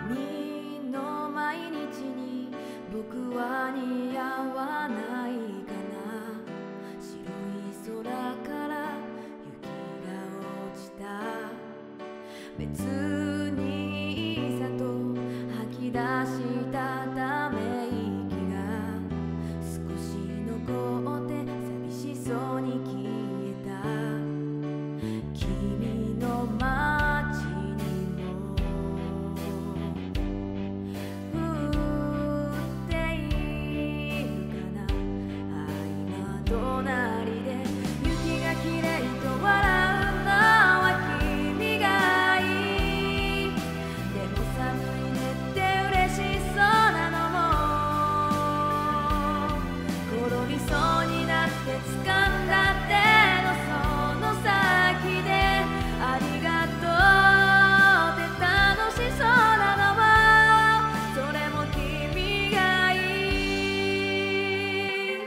君の毎日に僕は似合わないかな。白い空から雪が落ちた。別にいざと吐き出したため息が少し残って寂しそうに消えた。君の街にも降っているかな。今隣で雪がきれいと笑うのは君がいい。でも寒いねって嬉しそうなのも転びそうになって掴んだ手のその先でありがとうって楽しそうなのもそれも君がいい。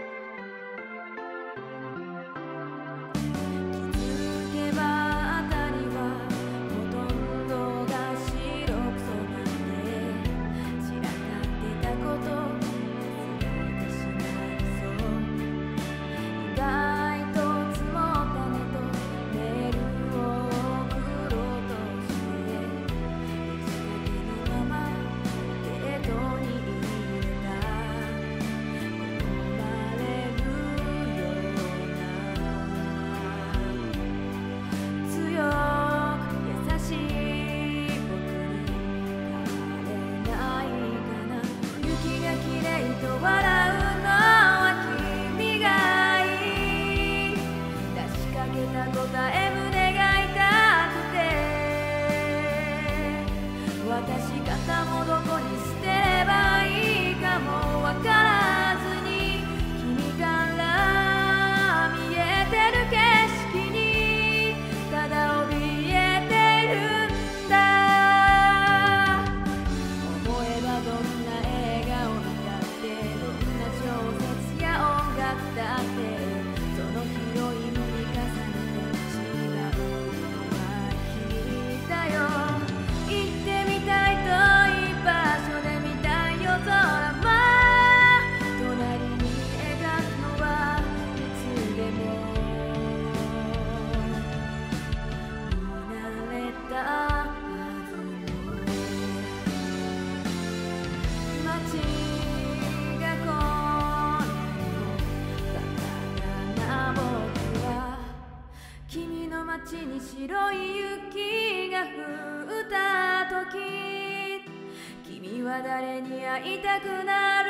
気づけば辺りはほとんどが白く染まって散らかってたこと忘れてしまいそう。意外と積もったねとメールを送ろうとして出来たてのままポテトに入れた。転ばれるような強く優しい僕に変われないかな。雪がきれいと笑うのは君がいい。出しかけた答え胸が痛くて私肩もどこに捨てればいいかもわからずに君から見えてる景色にただ怯えてるんだ。思えばどんな笑顔だってどんな小説や音楽だってそのヒロインに重ねて違うのは君だよ。行ってみたい遠い場所で見たい夜空も隣に描くのはいつでも見慣れたはずの街がこんなにもバカな僕は君の街に白い雪が降った時君は誰に会いたくなる